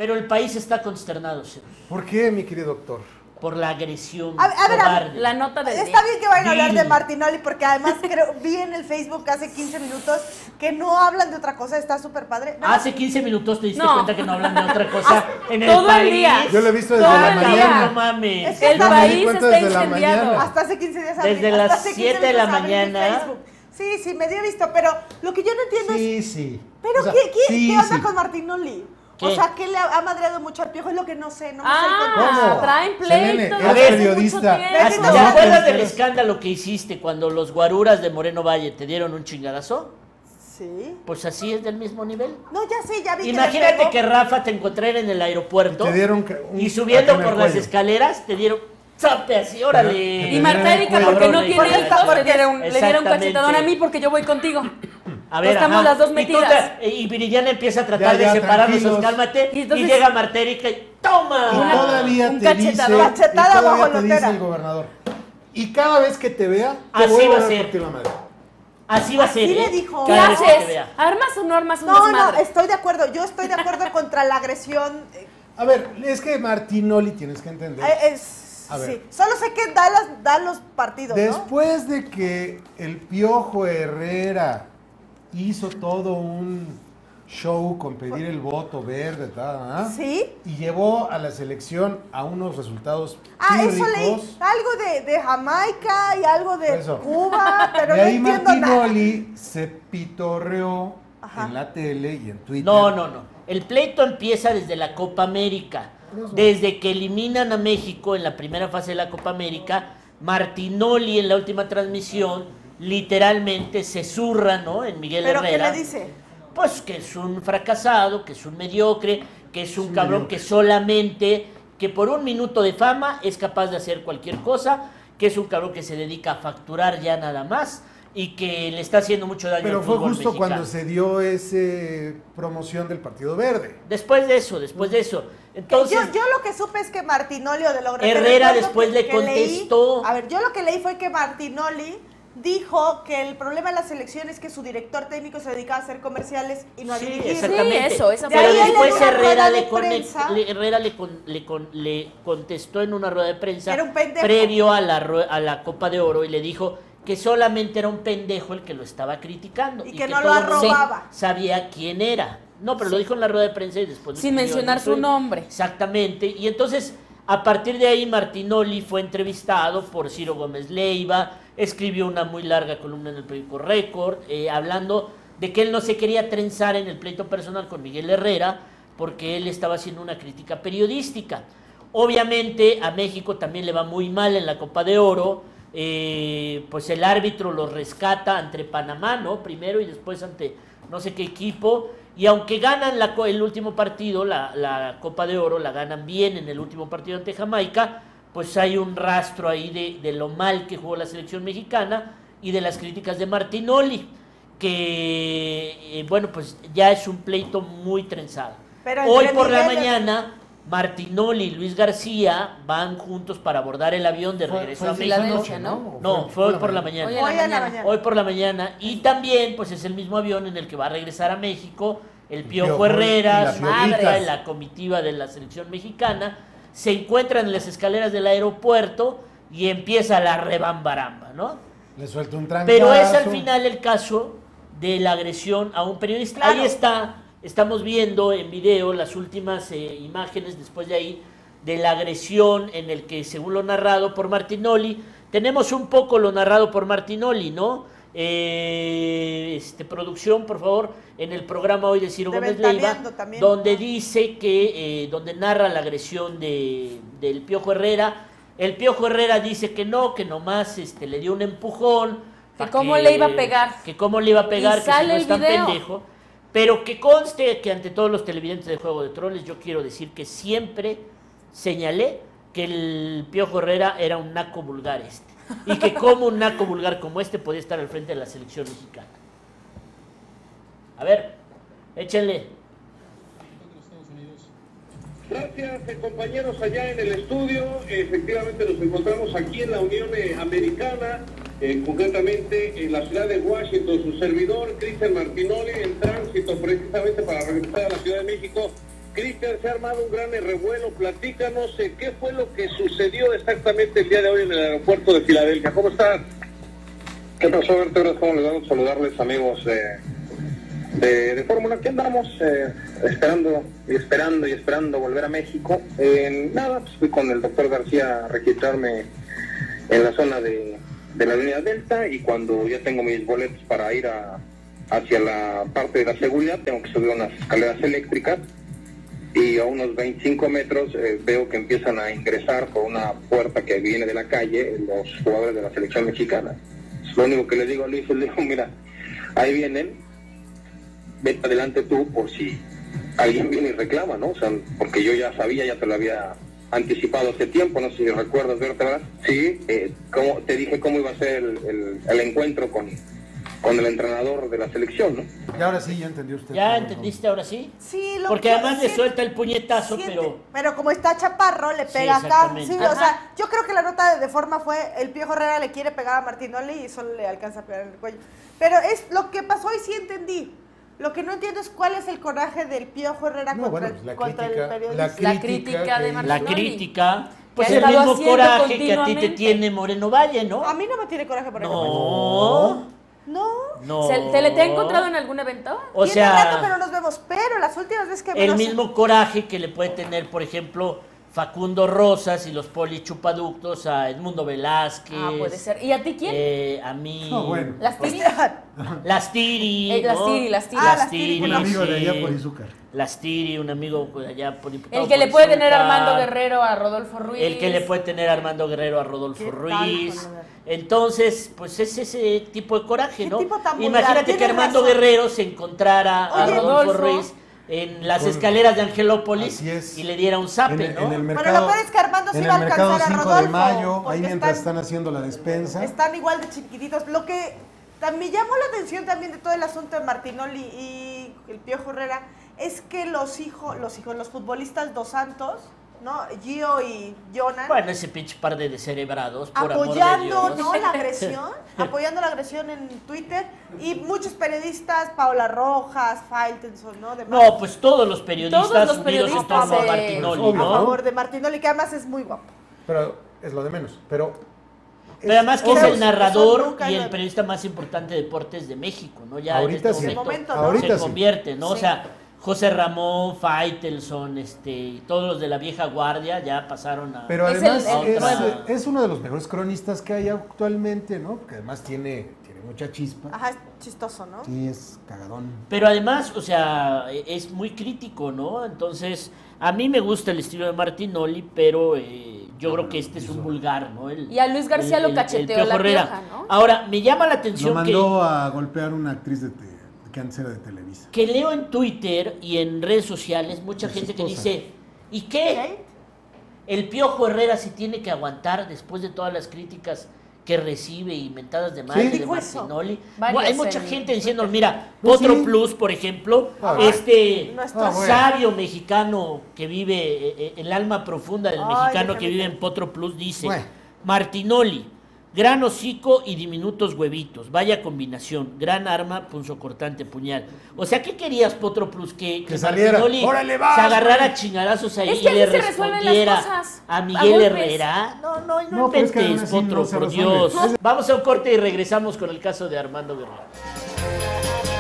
Pero el país está consternado, señor. ¿Por qué, mi querido doctor? Por la agresión cobarde. La nota de Está bien que vayan a hablar de Martinoli, porque además vi en el Facebook hace 15 minutos que no hablan de otra cosa, está súper padre. ¿No? Hace 15 minutos te diste cuenta que no hablan de otra cosa en el todo país. El día. Yo lo he visto desde la mañana. No mames. Es que el país está incendiado. Hasta hace 15 días. Desde las 7 de la mañana. Sí, medio he visto, pero lo que yo no entiendo es... Sí. ¿Pero O sea, qué onda con Martinoli? ¿Qué? O sea, ¿qué le ha madreado mucho al Piojo? Es lo que no sé, no me sé el ¿Cómo? contexto. Traen Selene, pleitos. eres A ver, periodista. ¿Te acuerdas del escándalo que hiciste cuando los guaruras de Moreno Valle te dieron un chingadazo? Sí. Pues así es del mismo nivel. No, ya sé, ya vi Imagínate que Rafa te encontrara en el aeropuerto Te dieron y subiendo ataque en el por las cuello. escarreras te dieron zape así, órale. Y Marta Erika, porque no tiene hijos, le dieron cachetadón a mí porque yo voy contigo. A ver, estamos las dos metidas. Y Viridiana empieza a tratar Ya, de separarnos, tranquilos. cálmate. Y Y, entonces- llega Marta Erika y ¡toma! Y todavía un te dice, cachetadón. Cachetada guajolotera. el gobernador. Y cada vez que te vea, te Así voy a va a dar ser. por ti la madre. Así va a ser. Así le ¿eh? dijo. ¿Qué Cada vez que te haces? vea. ¿Armas o no armas un No, desmadre? estoy de acuerdo. Yo estoy de acuerdo contra la agresión. A ver, es que Martinoli tienes que entender. A ver. Sí. Solo sé que da los partidos, ¿no? Después de que el Piojo Herrera hizo todo un show con pedir el voto verde, ¿Sí? y llevó a la selección a unos resultados Eso leí. pírricos. Algo de Jamaica y algo de Eso. Cuba, pero Y no ahí entiendo nada. Martinoli se pitorreó en la tele y en Twitter. No. El pleito empieza desde la Copa América. Desde que eliminan a México en la primera fase de la Copa América, Martinoli en la última transmisión literalmente se zurra, ¿no? En Miguel ¿Pero Herrera. qué le dice? Pues que es un fracasado, que es un mediocre, que es un cabrón que solamente, que por un minuto de fama es capaz de hacer cualquier cosa, que es un cabrón que se dedica a facturar ya nada más y que le está haciendo mucho daño Pero al fue fútbol justo mexicano. cuando se dio ese promoción del Partido Verde. Después de eso. Entonces, Yo lo que supe es que Martinoli, o de lo que Herrera recuerdo después le contestó. A ver, yo lo que leí fue que Martinoli dijo que el problema de la selección es que su director técnico se dedicaba a hacer comerciales y no a sí, dirigir. exactamente. Sí, esa De fue Pero ahí la él después en una Herrera, rueda de Herrera le contestó en una rueda de prensa Era un pendejo. previo a la Copa de Oro y le dijo que solamente era un pendejo el que lo estaba criticando Y que no todo lo el mundo arrobaba. sabía quién era. No, pero lo dijo en la rueda de prensa y después... Sin mencionar su nombre. Exactamente. Y entonces, a partir de ahí, Martinoli fue entrevistado por Ciro Gómez Leiva, escribió una muy larga columna en el periódico Récord, hablando de que él no se quería trenzar en el pleito personal con Miguel Herrera, porque él estaba haciendo una crítica periodística. Obviamente, a México también le va muy mal en la Copa de Oro, pues el árbitro lo rescata ante Panamá, ¿no? Primero y después ante no sé qué equipo, y aunque ganan el último partido, la Copa de Oro, la ganan bien en el último partido ante Jamaica, pues hay un rastro ahí de lo mal que jugó la selección mexicana y de las críticas de Martinoli, que, bueno, pues ya es un pleito muy trenzado. Pero Hoy entre por la Miguel- mañana, Martinoli y Luis García van juntos para abordar el avión de regreso a México. Filadelfia, ¿no? No, fue hoy por la mañana. Hoy en la Hoy en la mañana. mañana. Hoy por la mañana. Y también, pues es el mismo avión en el que va a regresar a México el Piojo Piojo Herrera, y la su Piojita. madre, la comitiva de la selección mexicana. Se encuentran en las escaleras del aeropuerto y empieza la rebambaramba, ¿no? Le suelta un trancazo. Pero es al final el caso de la agresión a un periodista. Claro. Ahí está, estamos viendo en video las últimas imágenes después de ahí de la agresión en el que, según lo narrado por Martinoli, tenemos un poco lo narrado por Martinoli, ¿no? Producción, por favor, en el programa hoy de Ciro De Gómez Leiva, Ventaneando también. donde dice que, donde narra la agresión del Piojo Herrera. El Piojo Herrera dice que no, que nomás le dio un empujón. Que pa' cómo le iba a pegar. Que cómo le iba a pegar, Y que si sale no el es tan video. pendejo. Pero que conste que ante todos los televidentes de Juego de Troles, yo quiero decir que siempre señalé que el Piojo Herrera era un naco vulgar y que como un naco vulgar como podía estar al frente de la selección mexicana. A ver, échenle. Gracias, compañeros, allá en el estudio. Efectivamente nos encontramos aquí en la Unión Americana, concretamente en la ciudad de Washington. Su servidor, Cristian Martinoli, en tránsito precisamente para regresar a la Ciudad de México. Cristian, se ha armado un gran revuelo. Platícanos qué fue lo que sucedió exactamente el día de hoy en el aeropuerto de Filadelfia. ¿Cómo están? ¿Qué pasó, Berto? ¿Cómo les vamos a saludarles, amigos de Fórmula? Aquí andamos esperando volver a México. Nada, pues fui con el doctor García a registrarme en la zona de la línea Delta, y cuando ya tengo mis boletos para ir hacia la parte de la seguridad, tengo que subir unas escaleras eléctricas, y a unos 25 metros veo que empiezan a ingresar por una puerta que viene de la calle los jugadores de la selección mexicana. Lo único que le digo a Luis, le digo, mira, ahí vienen, vete adelante tú por si alguien viene y reclama, ¿no? O sea, porque yo ya sabía, ya te lo había anticipado hace tiempo, no sé si recuerdas, ¿verdad? Sí, como te dije cómo iba a ser el encuentro con el entrenador de la selección, ¿no? Y ahora sí, ya entendió usted. ¿Ya entendiste ahora sí? Sí, Porque además le suelta el puñetazo, pero como está chaparro, le pega acá. Sí, o sea, yo creo que la nota de forma fue, el Piojo Herrera le quiere pegar a Martinoli y solo le alcanza a pegar en el cuello. Pero es lo que pasó y sí entendí. Lo que no entiendo es cuál es el coraje del Piojo Herrera contra el periodista. La crítica de Martinoli. La crítica, pues Que el ha estado mismo haciendo coraje que a ti te continuamente. tiene Moreno Valle, ¿no? A mí no me tiene coraje por ejemplo. No. ¿Se le te ha encontrado en algún evento? O Tiene sea, rato que no nos vemos, pero las últimas veces que el nos- mismo coraje que le puede tener, por ejemplo, Facundo Rosas y los polichupaductos a Edmundo Velázquez. Ah, puede ser. ¿Y a ti quién? A mí. No, bueno. Las Tiri. Las Tiri. Las ¿no? Tiri, las Tiri. Las Tiri. Un amigo de sí. allá por Izúcar. Las Tiri, un amigo de allá por El que le puede tener a Armando Guerrero a Rodolfo Ruiz. El que le puede tener a Armando Guerrero a Rodolfo ¿Qué Ruiz. tal, Juan? Entonces, pues es ese tipo de coraje, ¿Qué ¿no? tipo tan vulgar? Imagínate que Tienes Armando razón. Guerrero se encontrara a Oye, Rodolfo Rodolfo. Ruiz en las escaleras de Angelópolis Así es. y le diera un zape, ¿no? En el Pero mercado, lo peor es que Armando sí en va a el mercado alcanzar a 5 de Rodolfo, mayo, porque ahí mientras están haciendo la despensa. Están igual de chiquititos. Lo que me llamó la atención también de todo el asunto de Martinoli y el Piojo Herrera es que los futbolistas Dos Santos, ¿no? Gio y Jonan, Bueno, ese pinche par de descerebrados, por apoyando, amor de Dios. ¿no? La agresión, apoyando la agresión en Twitter, y muchos periodistas, Paola Rojas, Faitelson, ¿no? Demás, No, pues todos los periodistas Todos los unidos en periodistas, torno a pues, Martinoli, obvio, a ¿no? favor de Martinoli, que además es muy guapo. Pero es lo de menos. Pero además que es Eso el narrador nunca y lo- el periodista más importante de deportes de México, ¿no? Ya Ahorita en sí. este En el momento, ¿no? Ahorita se sí. convierte, ¿no? O Sí. sea, José Ramón, Faitelson, y todos los de la vieja guardia ya pasaron a... Pero Es además el nuevo. es uno de los mejores cronistas que hay actualmente, ¿no? Porque además tiene mucha chispa. Ajá, es chistoso, ¿no? Sí, es cagadón. Pero además, o sea, es muy crítico, ¿no? Entonces, a mí me gusta el estilo de Martinoli, pero yo creo que este es un vulgar, ¿no? Y a Luis García lo cacheteó Piojo la Herrera. Pioja, ¿no? Ahora, me llama la Lo atención mandó a golpear una actriz que antes era de Televisa. que leo en Twitter y en redes sociales mucha Es gente que esposa. dice, ¿y qué? ¿Qué? El Piojo Herrera sí tiene que aguantar después de todas las críticas que recibe y mentadas de madre Sí. de Dijo eso. Martinoli. Varios Hay mucha en gente diciendo, mira, No, otro sí. plus, por ejemplo, Ah, nuestro- bueno. sabio mexicano que vive, el alma profunda del Ay, mexicano déjame que vive ver. en Potro Plus dice, Bueno. Martinoli, gran hocico y diminutos huevitos, vaya combinación, gran arma, punzocortante, puñal. O sea, ¿qué querías, Potro Plus? Que saliera. Martinoli ¡Órale, vas, se agarrara güey! a chingadazos ahí Es y que le así se resuelven las respondiera cosas, a a Miguel golpes. Herrera. No No, pero es que inventes, aún así Potro, no se por resuelve. Dios. Vamos a un corte y regresamos con el caso de Armando Guerrero.